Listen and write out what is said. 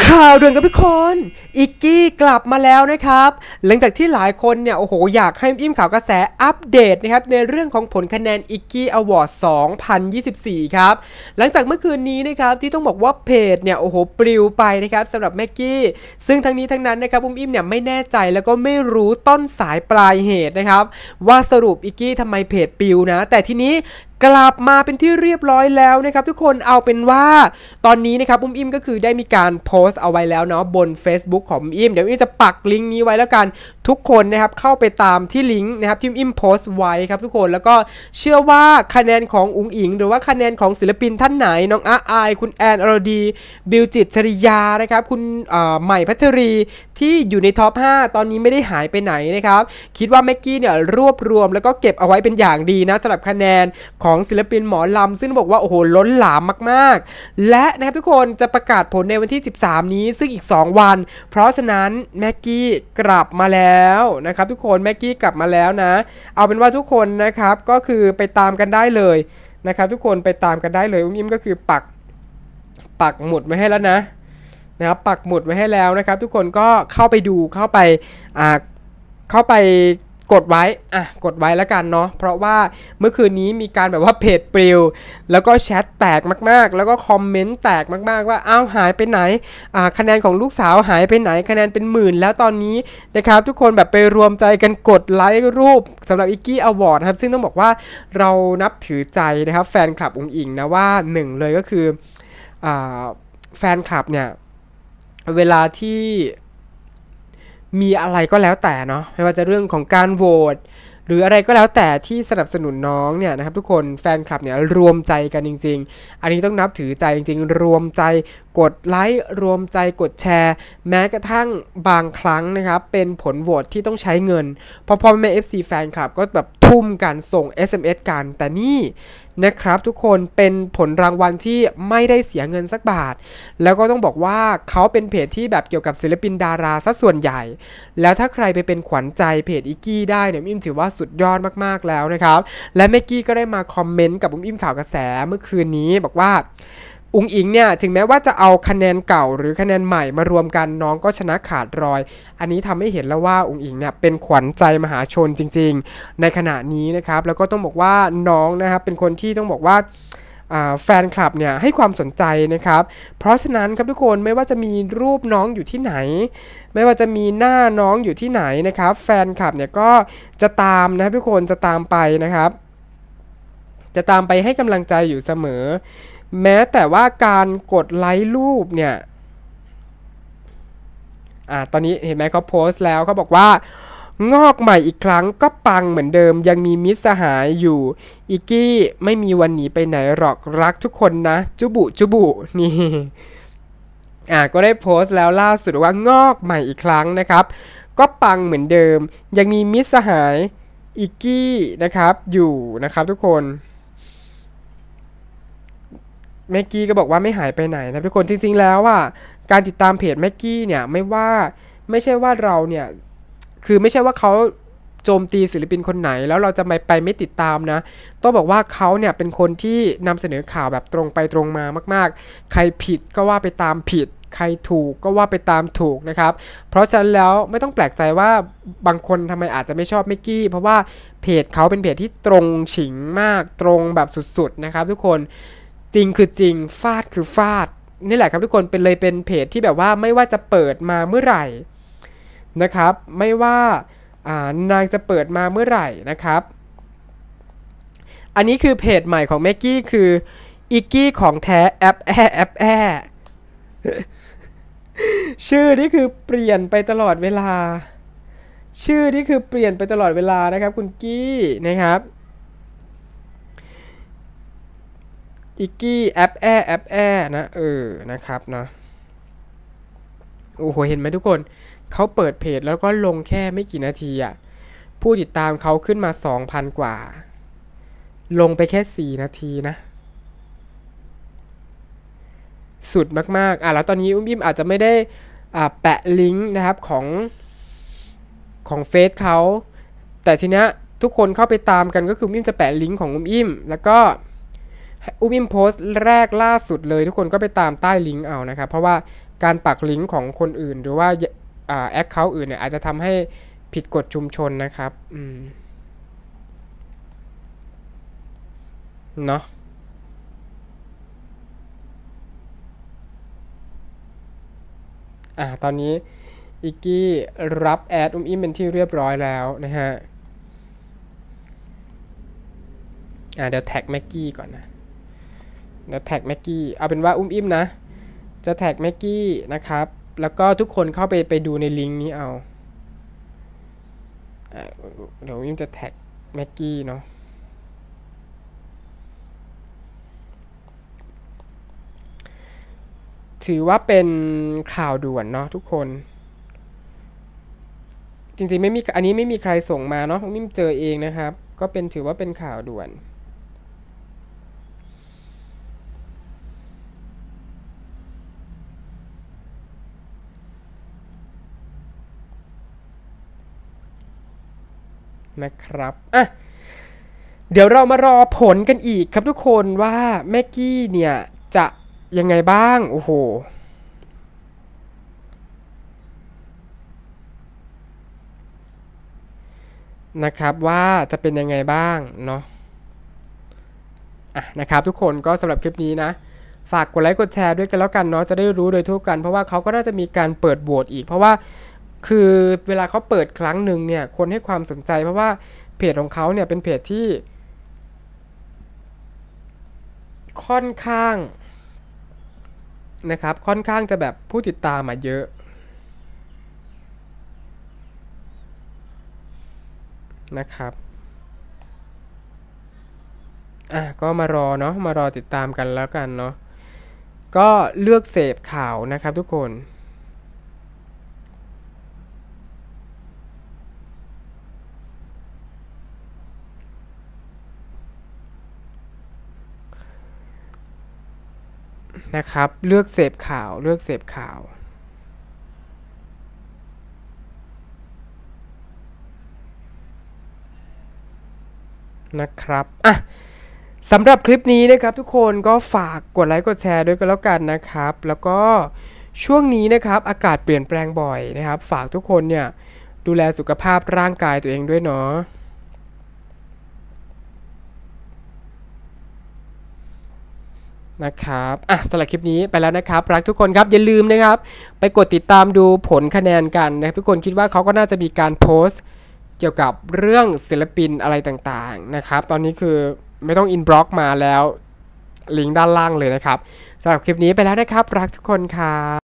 ข่าวด่วนกับทุกคนอิกกี้กลับมาแล้วนะครับหลังจากที่หลายคนเนี่ยโอ้โหอยากให้อิ่มข่าวกระแสอัปเดตนะครับในเรื่องของผลคะแนนอิกกี้อวอร์ด2024ครับหลังจากเมื่อคืนนี้นะครับที่ต้องบอกว่าเพจเนี่ยโอ้โหปลิวไปนะครับสำหรับแม็กกี้ซึ่งทั้งนี้ทั้งนั้นนะครับอิ่มเนี่ยไม่แน่ใจแล้วก็ไม่รู้ต้นสายปลายเหตุนะครับว่าสรุปอิกกี้ทำไมเพจปลิวนะแต่ทีนี้กลับมาเป็นที่เรียบร้อยแล้วนะครับทุกคนเอาเป็นว่าตอนนี้นะครับอิ่มก็คือได้มีการโพสต์เอาไว้แล้วเนาะบน Facebook ของอิ่มเดี๋ยวอิ่มจะปักลิงก์นี้ไว้แล้วกันทุกคนนะครับเข้าไปตามที่ลิงก์นะครับที่อิ่มโพสต์ไว้ครับทุกคนแล้วก็เชื่อว่าคะแนนของอุ๋งอิงหรือว่าคะแนนของศิลปินท่านไหนน้องอาอายคุณแอนอรดีบิวจิตชริยานะครับคุณใหม่พัชรีที่อยู่ในท็อป 5ตอนนี้ไม่ได้หายไปไหนนะครับคิดว่าแม็กกี้เนี่ยรวบรวมแล้วก็เก็บเอาไว้เป็นอย่างดีนะสำหรับคะแนนของศิลปินหมอลำซึ่งบอกว่าโอ้โหล้นหลามมากๆและนะครับทุกคนจะประกาศผลในวันที่13นี้ซึ่งอีก2วันเพราะฉะนั้นแม็กกี้กลับมาแล้วนะครับทุกคนแม็กกี้กลับมาแล้วนะเอาเป็นว่าทุกคนนะครับก็คือไปตามกันได้เลยนะครับทุกคนไปตามกันได้เลยอุ้มยิ้มก็คือปักหมุดไว้ให้แล้วนะครับปักหมุดไว้ให้แล้วนะครับทุกคนก็เข้าไปดูเข้าไปกดไว้กดไว้แล้วกันเนาะเพราะว่าเมื่อคืนนี้มีการแบบว่าเพจปลิวแล้วก็แชทแตกมากๆแล้วก็คอมเมนต์แตกมากๆว่าอ้าวหายไปไหนคะแนนของลูกสาวหายไปไหนคะแนนเป็นหมื่นแล้วตอนนี้นะครับทุกคนแบบไปรวมใจกันกดไลค์รูปสำหรับอิกกี้อวอร์ดครับซึ่งต้องบอกว่าเรานับถือใจนะครับแฟนคลับอุ๋งอิงนะว่าหนึ่งเลยก็คือแฟนคลับเนี่ยเวลาที่มีอะไรก็แล้วแต่เนาะไม่ว่าจะเรื่องของการโหวตหรืออะไรก็แล้วแต่ที่สนับสนุนน้องเนี่ยนะครับทุกคนแฟนคลับเนี่ยรวมใจกันจริงๆอันนี้ต้องนับถือใจจริงๆรวมใจกดไลค์รวมใจกดแชร์แม้กระทั่งบางครั้งนะครับเป็นผลโหวตที่ต้องใช้เงินเพราะพ่อแม่ FC แฟนคลับก็แบบทุ่มกันส่ง SMS กันแต่นี่นะครับทุกคนเป็นผลรางวัลที่ไม่ได้เสียเงินสักบาทแล้วก็ต้องบอกว่าเขาเป็นเพจที่แบบเกี่ยวกับศิลปินดาราซะส่วนใหญ่แล้วถ้าใครไปเป็นขวัญใจเพจอิกกี้ได้เนี่ยอิ่มถือว่าสุดยอดมากๆแล้วนะครับและแม็กกี้ก็ได้มาคอมเมนต์กับอิ่มข่าวกระแสเมื่อคืนนี้บอกว่าอุ๋งอิงเนี่ยถึงแม้ว่าจะเอาคะแนนเก่าหรือคะแนนใหม่มารวมกันน้องก็ชนะขาดรอยอันนี้ทำให้เห็นแล้วว่าอุ๋งอิงเนี่ยเป็นขวัญใจมหาชนจริงๆในขณะนี้นะครับแล้วก็ต้องบอกว่าน้องนะครับเป็นคนที่ต้องบอกว่าแฟนคลับเนี่ยให้ความสนใจนะครับเพราะฉะนั้นครับทุกคนไม่ว่าจะมีรูปน้องอยู่ที่ไหนไม่ว่าจะมีหน้าน้องอยู่ที่ไหนนะครับแฟนคลับเนี่ยก็จะตามนะครับทุกคนจะตามไปนะครับจะตามไปให้กำลังใจอยู่เสมอแม้แต่ว่าการกดไลค์รูปเนี่ยตอนนี้เห็นไหมเขาโพสต์แล้วเขาบอกว่างอกใหม่อีกครั้งก็ปังเหมือนเดิมยังมีมิตรสหายอยู่อิกกี้ไม่มีวันหนีไปไหนหรอกรักทุกคนนะจุบุนี่ก็ได้โพสต์แล้วล่าสุดว่างอกใหม่อีกครั้งนะครับก็ปังเหมือนเดิมยังมีมิตรสหายอิกกี้นะครับอยู่นะครับทุกคนแม็กกี้ก็บอกว่าไม่หายไปไหนนะทุกคนจริงๆแล้วการติดตามเพจแม็กกี้เนี่ยไม่ใช่ว่าเราเนี่ยคือไม่ใช่ว่าเขาโจมตีศิลปินคนไหนแล้วเราจะไปไม่ติดตามนะต้องบอกว่าเขาเนี่ยเป็นคนที่นำเสนอข่าวแบบตรงไปตรงมามากๆใครผิดก็ว่าไปตามผิดใครถูกก็ว่าไปตามถูกนะครับเพราะฉะนั้นแล้วไม่ต้องแปลกใจว่าบางคนทำไมอาจจะไม่ชอบแม็กกี้เพราะว่าเพจเขาเป็นเพจที่ตรงฉิงมากตรงแบบสุดๆนะครับทุกคนจริงคือจริงฟาดคือฟาดนี่แหละครับทุกคนเป็นเพจที่แบบว่าไม่ว่าจะเปิดมาเมื่อไหร่นะครับไม่ว่านางจะเปิดมาเมื่อไหร่นะครับอันนี้คือเพจใหม่ของแม็กกี้คืออิกกี้ของแท้แอปชื่อนี่คือเปลี่ยนไปตลอดเวลานะครับคุณกี้นะครับอิกกี้แอปนะนะครับนะโอ้โหเห็นไหมทุกคนเขาเปิดเพจแล้วก็ลงแค่ไม่กี่นาทีผู้ติดตามเขาขึ้นมา 2,000 กว่าลงไปแค่4นาทีนะสุดมากๆแล้วตอนนี้อุ้มอิ่มอาจจะไม่ได้แปะลิงก์นะครับของเฟซเขาแต่ทีเนี้ยทุกคนเข้าไปตามกันก็คืออุ้มอิ่มจะแปะลิงก์ของอุ้มอิ่มแล้วก็อุ้มอิ่มโพสต์แรกล่าสุดเลยทุกคนก็ไปตามใต้ลิงก์เอานะครับเพราะว่าการปักลิงก์ของคนอื่นหรือว่าแอคเคาท์อื่นเนี่ยอาจจะทำให้ผิดกฎชุมชนนะครับเนาะตอนนี้อิกกี้รับแอดอิ่มเป็นที่เรียบร้อยแล้วนะฮะเดี๋ยวแท็กแม็กกี้ก่อนนะเดี๋ยวแท็กแม็กกี้เอาเป็นว่าอิ่มนะจะแท็กแม็กกี้นะครับแล้วก็ทุกคนเข้าไปดูในลิงก์นี้เอาเดี๋ยวอิ่มจะแท็กแม็กกี้เนาะถือว่าเป็นข่าวด่วนเนาะทุกคนจริงๆไม่มีอันนี้ไม่มีใครส่งมาเนาะอิ่มเจอเองนะครับก็เป็นถือว่าเป็นข่าวด่วนนะครับเดี๋ยวเรามารอผลกันอีกครับทุกคนว่าแม็กกี้เนี่ยจะยังไงบ้างโอ้โหนะครับว่าจะเป็นยังไงบ้างเนาะนะครับทุกคนก็สำหรับคลิปนี้นะฝากกดไลค์กดแชร์ด้วยกันแล้วกันเนาะจะได้รู้โดยทั่วกันเพราะว่าเขาก็น่าจะมีการเปิดโหวตอีกเพราะว่าคือเวลาเขาเปิดครั้งหนึ่งเนี่ยคนให้ความสนใจเพราะว่าเพจของเขาเนี่ยเป็นเพจที่ค่อนข้างนะครับค่อนข้างจะแบบผู้ติดตามมาเยอะนะครับก็มารอเนาะมารอติดตามกันแล้วกันเนาะก็เลือกเสพข่าวนะครับทุกคนนะครับเลือกเสพข่าวเลือกเสพข่าวนะครับสำหรับคลิปนี้นะครับทุกคนก็ฝากกดไลค์กดแชร์ด้วยกันแล้วกันนะครับแล้วก็ช่วงนี้นะครับอากาศเปลี่ยนแปลงบ่อยนะครับฝากทุกคนเนี่ยดูแลสุขภาพร่างกายตัวเองด้วยเนาะนะครับสำหรับคลิปนี้ไปแล้วนะครับรักทุกคนครับอย่าลืมนะครับไปกดติดตามดูผลคะแนนกันนะครับทุกคนคิดว่าเขาก็น่าจะมีการโพสต์เกี่ยวกับเรื่องศิลปินอะไรต่างๆนะครับตอนนี้คือไม่ต้องอินบล็อกมาแล้วลิงก์ด้านล่างเลยนะครับสำหรับคลิปนี้ไปแล้วนะครับรักทุกคนครับ